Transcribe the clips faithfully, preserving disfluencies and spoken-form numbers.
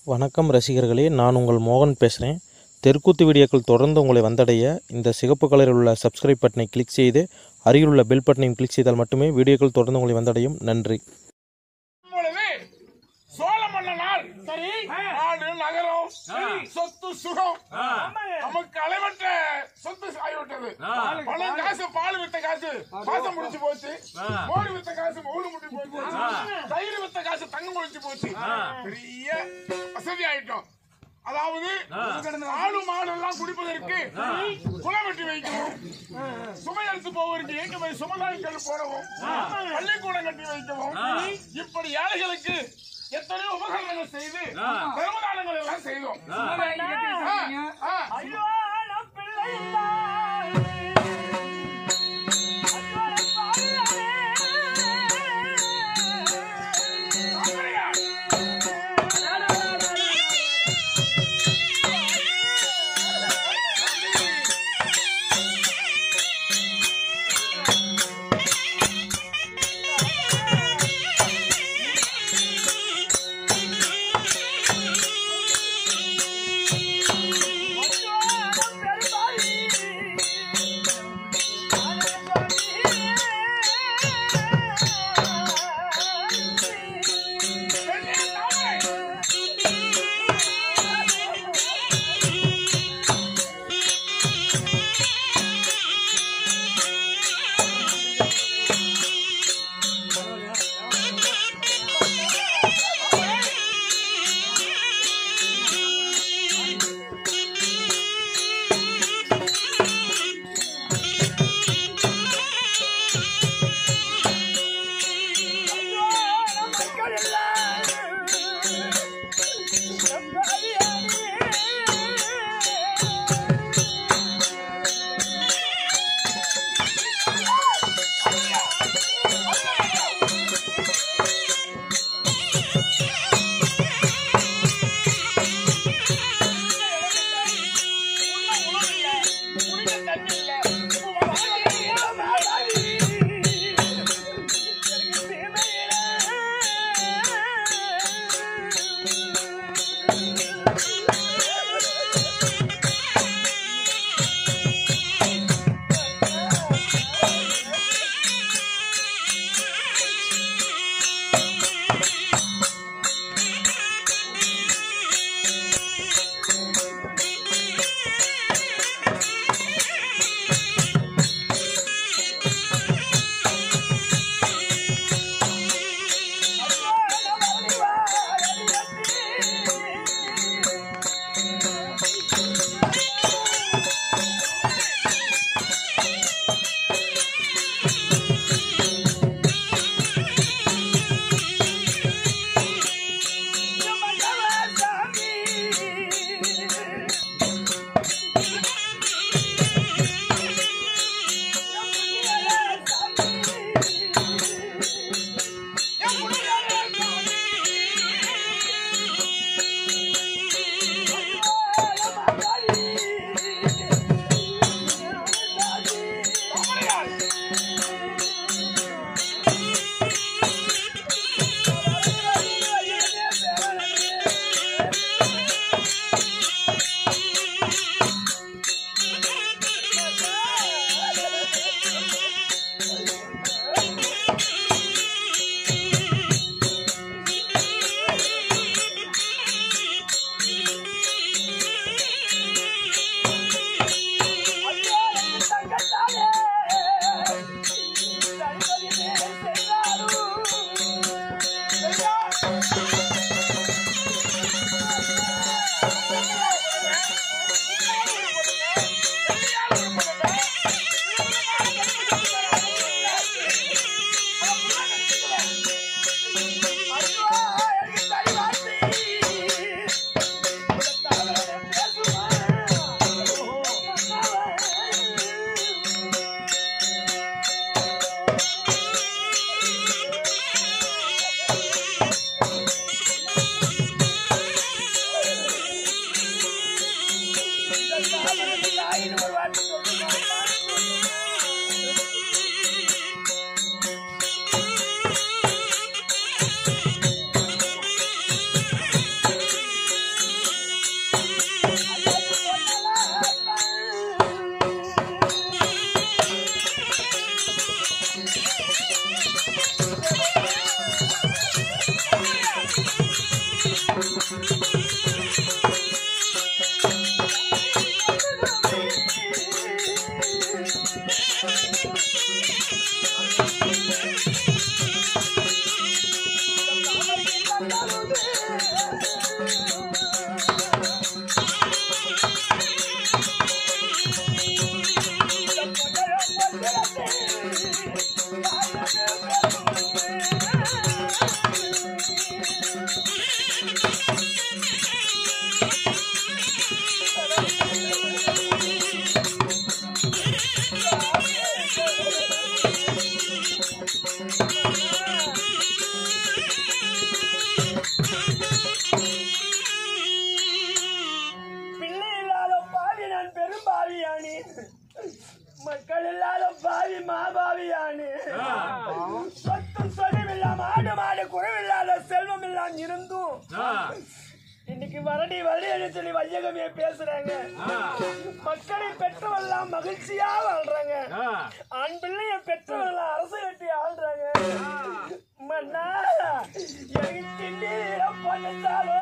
வணக்கம் ரசிகர்களே, நான் உங்கள் மோகன் பேசுகிறேன். தெருக்கூத்து வீடியோக்கள் தொடர்ந்து உங்களை வந்தடைய இந்த சிகப்பு கலரில் உள்ள சப்ஸ்கிரைப் பட்டனை கிளிக் செய்து அருகில் உள்ள பெல் பட்டனையும் கிளிக் செய்தால் மட்டுமே வீடியோக்கள் தொடர்ந்து உங்களை வந்தடையும். நன்றி. சோழ மன்னனால் நாடு நகரம் சொத்து சுகம் நமக்கு அளவற்ற சொத்து ஆகிவிட்டது. பணம் காசு பால் வித்த காசு பாசம் முடிச்சு போச்சு, மோடு வித்த காசு மோடு முடிச்சு போச்சு, தயிர் வித்த காசு தங்கம் முடிச்சு போச்சு. பெரிய வசதி ஆயிட்டோம். அதாவது ஆடு மாடு எல்லாம் குடிப்பதற்கு குளம் வெட்டி வைக்கவும், சுமை அறுத்து போவதற்கு ஏற்கனவே சுமதாய்கள் போடவும், பள்ளிக்கூடம் கட்டி வைக்கவும், இப்படி ஏழைகளுக்கு எத்தனையோ உபகரணங்கள் செய்து பெருமதானங்கள் எல்லாம் செய்தோம். மக்கள் இல்லாத பாவி மாபாவியானு சொத்தும் சொகமில்லாம் ஆடு மாடு குறைவில்லாத செல்வம் எல்லாம் இருந்தும் இன்னைக்கு வரடி வரடி சொல்லி வையகமே பேசுறாங்க. மக்களை பெற்றவெல்லாம் மகிழ்ச்சியா வாழ்றாங்க. ஆண் பிள்ளைய பெற்றவெல்லாம் அரசு கட்டி ஆள்றாங்க. மன்னா எனக்கு நீரம் பண்ணாலும்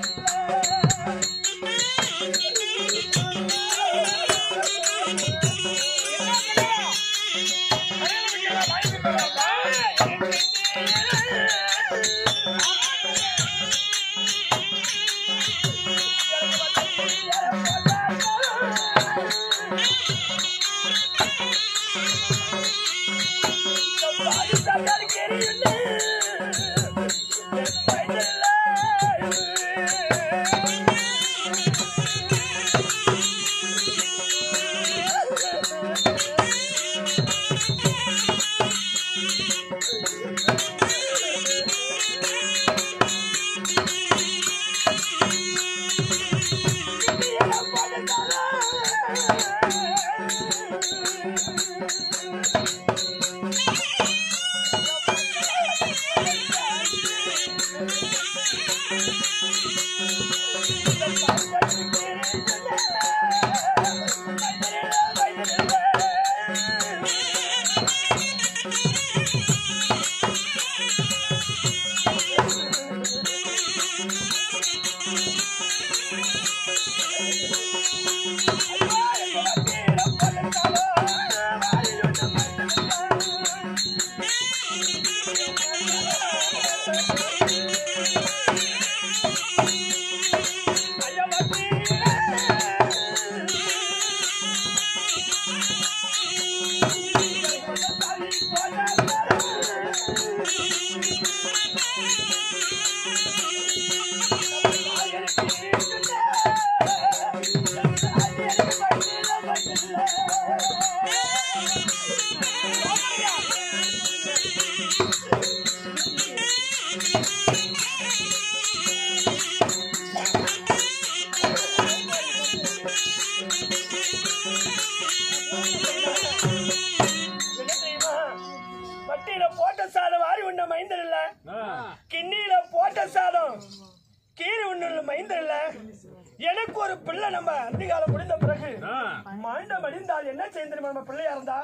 போட்ட சாதம் வாரி உண்ண மைந்தர் இல்ல, கிண்ணியில போட்ட சாதம் கீரி உண்ண மைந்தர் இல்ல. எனக்கு ஒரு பிள்ளை நம்ம அதிகாலம் முடிந்த பிறகு மாண்டம் அடிந்தால் என்ன செய்ய தெரியுமா? நம்ம பிள்ளையா இருந்தா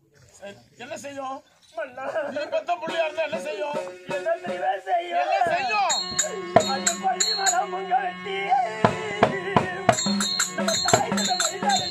என்ன செய்யும்? நீ பத்த பிள்ளையா இருந்தா என்ன செய்யும்? என்ன செய்யும்? என்ன செய்யும்? அந்த பள்ளி மரம் முங்க வெட்டி நம்ம தாய் தந்த மனிதர்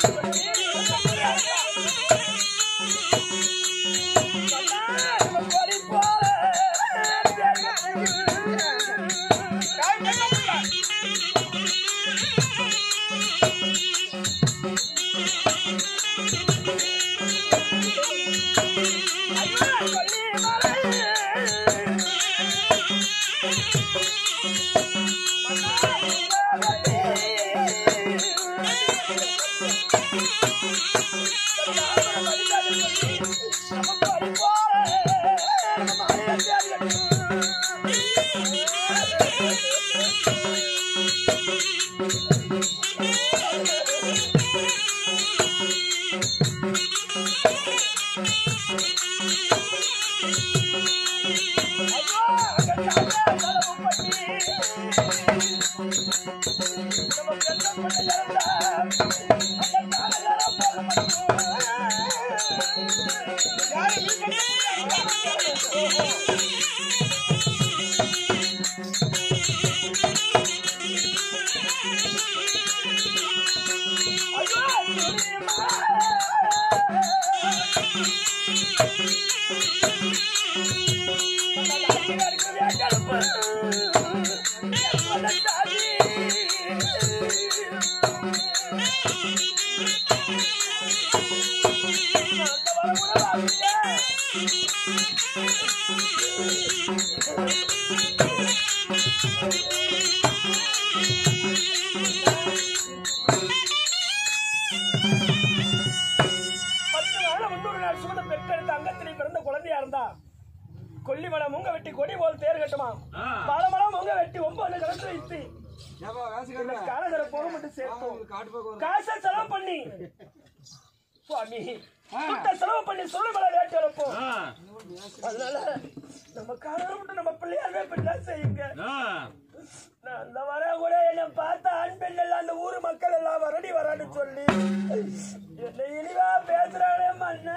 காலகர போக மட்டும் சேர்த்தோம். காசை செலவு பண்ணி சுவாமி துட்ட செலவு பண்ணி சொல்லு மேல ரேட் வைப்போம். அதனால நம்ம காலகர மட்டும் நம்ம பிள்ளையாரே பிள்ளை செய்யுங்க. நான் அந்த வர கூட என்ன பார்த்த ஆண் பெண் எல்லாம் அந்த ஊரு மக்கள் எல்லாம் வரடி வரான்னு சொல்லி என்ன இனிவா பேசுறானே மண்ண.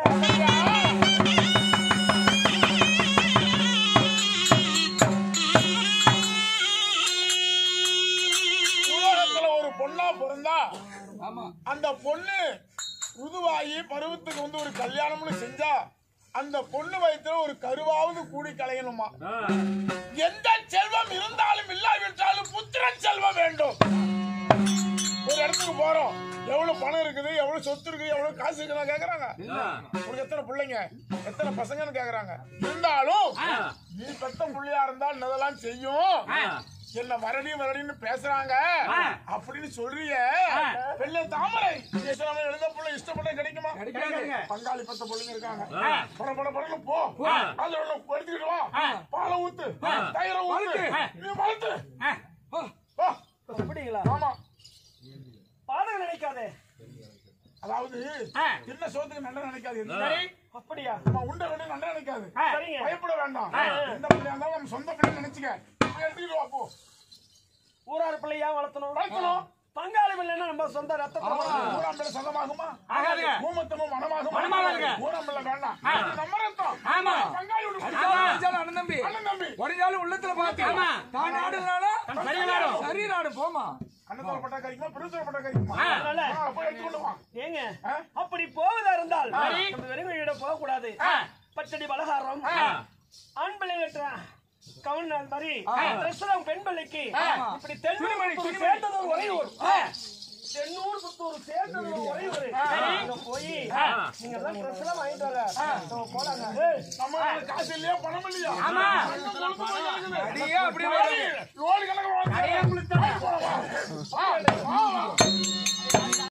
பொண்ணா பிறந்தா அந்த பொண்ணு ருதுவாயி பருவத்துக்கு வந்து ஒரு கல்யாணம்னு செஞ்சா அந்த பொண்ணு வயிற்றுல ஒரு கருவாவது கூடி கலையணுமா. எந்த செல்வம் இருந்தாலும் இல்லாவிட்டாலும் புத்திர செல்வம் வேண்டும். ஒரு இடத்துக்கு போறோம், எவ்வளவு பணம் இருக்குது, எவ்வளவு சொத்து இருக்குது, எவ்வளவு காசு இருக்குன்னு கேக்குறாங்க. உங்களுக்கு எத்தனை பிள்ளைங்க, எத்தனை பசங்கன்னு கேக்குறாங்க. இருந்தாலும் நீ பெத்த பிள்ளையா இருந்தால் இதெல்லாம் செய்யும். என்ன வரடி வரடின்னு பேசுறாங்க அப்படின்னு சொல்றிய பெண்ண தாமரை எழுத பிள்ளை இஷ்டப்பட்ட கிடைக்குமா? பங்காளி பத்த பிள்ளைங்க இருக்காங்க. பட பட படன்னு போ, அதுல எடுத்துக்கிட்டு வா, பாலை ஊத்து, தயிரை ஊத்து, நீ வளர்த்து. அப்படிங்களா? ஆமா, பாதகம் நினைக்காதே. அதாவது என்ன சோத்துக்கு நன்மை நினைக்காது. அப்படியா? உண்ட வேண்டிய நன்மை நினைக்காது. சரிங்க, பயப்பட வேண்டாம். எந்த பிள்ளையா இருந்தாலும் நம்ம சொந்த பிள்ளை நினைச்சுக்க. எடுத்துக்கிட்டு வா போ. ஊராறு பிள்ளையா வளர்த்தணும் வளர்த்தணும். பங்காளி பிள்ளைன்னா நம்ம சொந்த ரத்தம் ஊராம்பிள்ளை சொந்தமாகுமா? ஊமத்தமும் மனமாகுமா? ஊராம்பிள்ளை வேண்டாம், நம்ம ரத்தம். பங்காளி அண்ணன் தம்பி அண்ணன் தம்பி ஒரிஜினல் உள்ளத்துல பாத்து தான் நாடுனாலும் சரி நாடு போமா. அண்ணன் பட்டா கறிக்குமா, பெருசா பட்டா கறிக்குமா? போய் எடுத்துக்கொண்டு வா. ஏங்க அப்படி போவதா இருந்தால் நம்ம வெறுமையிட போக கூடாது. பச்சடி பலகாரம் ஆண் பிள்ளைங்க கவுன் மாதிரி பெண் பிள்ளைக்கு இப்படி தென்னூர் சேர்த்தது ஒரே ஒரு தென்னூர் புத்தூர் சேர்த்தது ஒரே ஒரு போய் நீங்க எல்லாம் ட்ரெஸ் எல்லாம் வாங்கிட்டு போலாங்க. நம்ம காசு இல்லையா, பணம் இல்லையா? அப்படியே அப்படி